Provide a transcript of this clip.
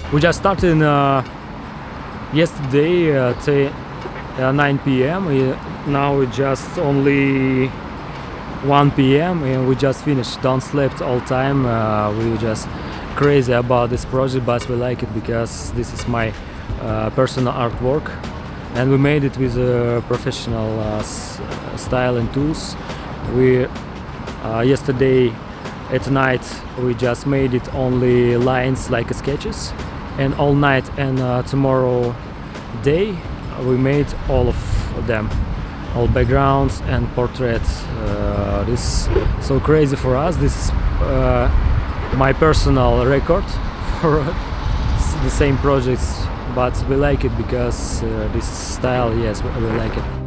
We just started yesterday at 9 p.m. Now it's just only 1 p.m. and we just finished. Don't sleep all time. We just crazy about this project, but we like it because this is my personal artwork, and we made it with professional style and tools. We yesterday at night we just made it only lines like sketches, and all night and tomorrow day we made all of them, all backgrounds and portraits. This is so crazy for us. This is my personal record for the same projects, but we like it because this style, yes, we like it.